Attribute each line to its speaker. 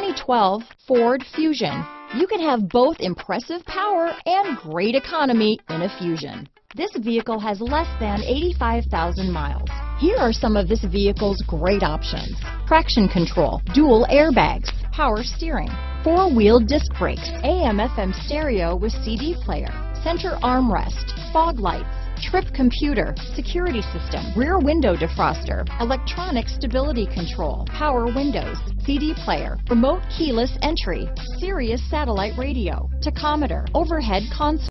Speaker 1: 2012 Ford Fusion. You can have both impressive power and great economy in a Fusion. This vehicle has less than 85,000 miles. Here are some of this vehicle's great options: traction control, dual airbags, power steering, four-wheel disc brakes, AM/FM stereo with CD player, center armrest, fog lights, trip computer, security system, rear window defroster, electronic stability control, power windows, CD player, remote keyless entry, Sirius satellite radio, tachometer, overhead console.